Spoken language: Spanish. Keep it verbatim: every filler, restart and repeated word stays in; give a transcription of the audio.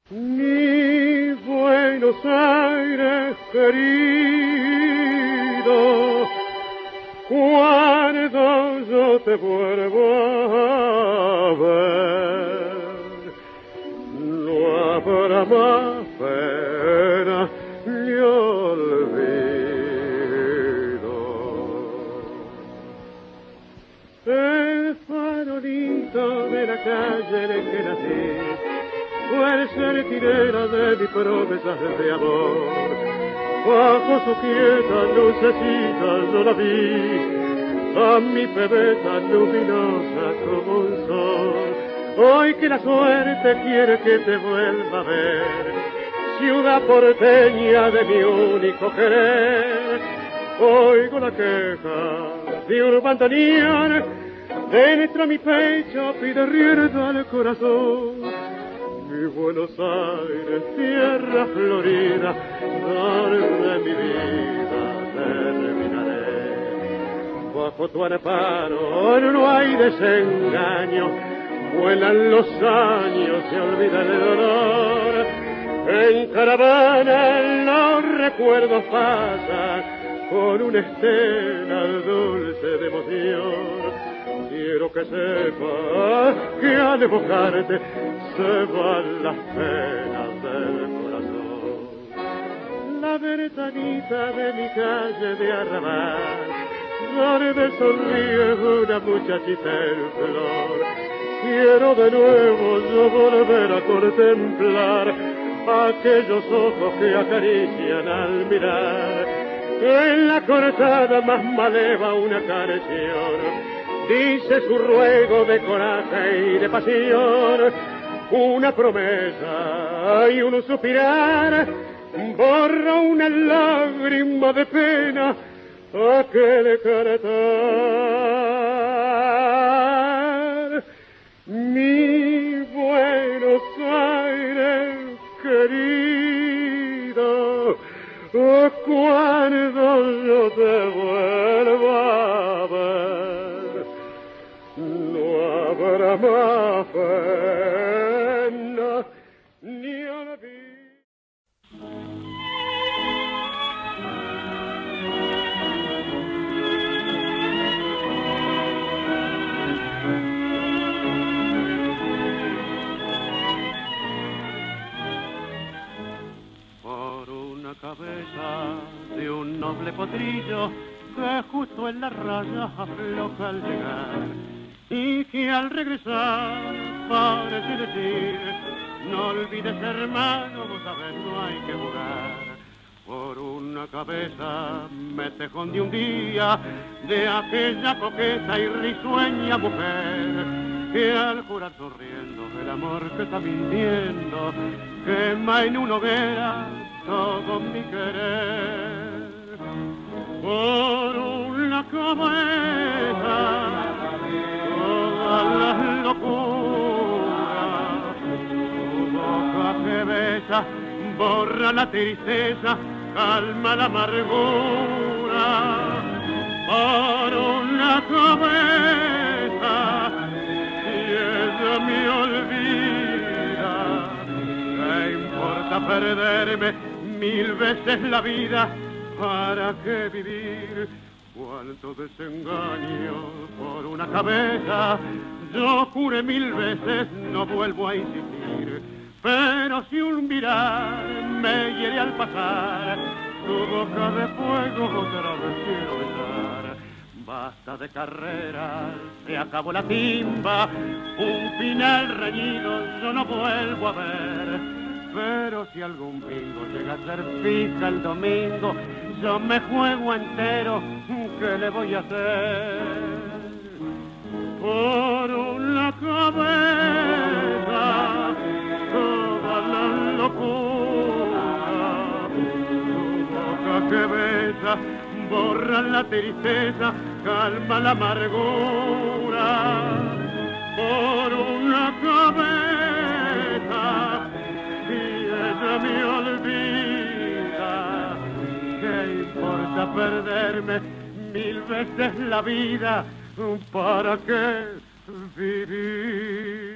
Mi Buenos Aires querido, cuando yo te vuelvo a ver, no habrá más pena ni olvido. El farolito de la calle en que nací fue el centinela de mis promesas de amor. Bajo su quieta lucecita yo la vi, a mi bebeta luminosa como un sol. Hoy que la suerte quiere que te vuelva a ver, ciudad porteña de mi único querer, oigo la queja de un bandoneón, dentro mi pecho pide rienda al corazón. Mi Buenos Aires, tierra florida, donde mi vida terminaré. Bajo tu amparo no hay desengaño, vuelan los años, se olvida el dolor. En caravana los recuerdos pasan, con una estela dulce de emoción. Quiero que sepas que al evocarte se van las penas del corazón. La ventanita de mi calle de arrabal, donde sonríe una muchachita en flor. Quiero de nuevo yo volver a contemplar aquellos ojos que acarician al mirar. En la cortada más maleva una canción dice su ruego de coraje y de pasión, una promesa y un suspirar, borra una lágrima de pena aquel cantar. Mi Buenos Aires querido, cuando yo te vuelva a ver, no habrá más pena ni olvido. Por una cabeza de un noble potrillo que justo en la raya afloja al llegar, y que al regresar parece decir: no olvides, hermano, vos sabés, no hay que jugar. Por una cabeza me tejón de un día de aquella coqueta y risueña mujer, que al jurar sonriendo el amor que está mintiendo quema en una hoguera todo mi querer. Por una cabeza todas las locuras, tu boca que besa borra la tristeza, calma la amargura. Por una cabeza, si ella me olvida, ¿qué importa perderme mil veces la vida? ¿Para qué vivir? Cuánto desengaño por una cabeza. Yo juré mil veces, no vuelvo a insistir. Pero si un mirar me hiere al pasar, tu boca de fuego otra vez quiero besar. Basta de carreras, se acabó la timba, un final reñido yo no vuelvo a ver. Pero si algún bingo llega a ser fija el domingo, yo me juego entero, ¿qué le voy a hacer? Por una cabeza, toda la locura, tu boca que besa, borra la tristeza, calma la amargura. Por una cabeza, ella me olvida, ¿qué importa perderme mil veces la vida? ¿Para qué vivir?